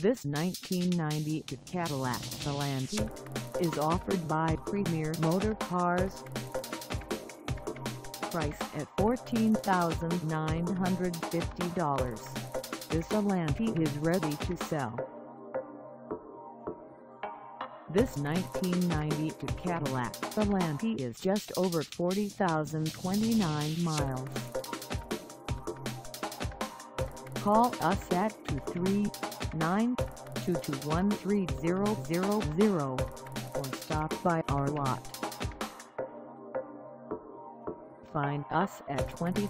This 1992 Cadillac Allante is offered by Premier Motorcars. Price at $14,950. This Allante is ready to sell. This 1992 Cadillac Allante is just over 40,029 miles. Call us at 239-221-3000 or stop by our lot. Find us at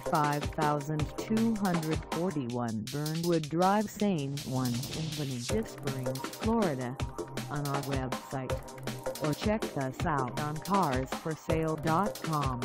25,241 Bernwood Drive, St. Juan in Bonita Springs, Florida, on our website, or check us out on carsforsale.com.